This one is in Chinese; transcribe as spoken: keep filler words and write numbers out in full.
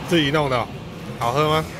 自己弄的哦，好喝吗？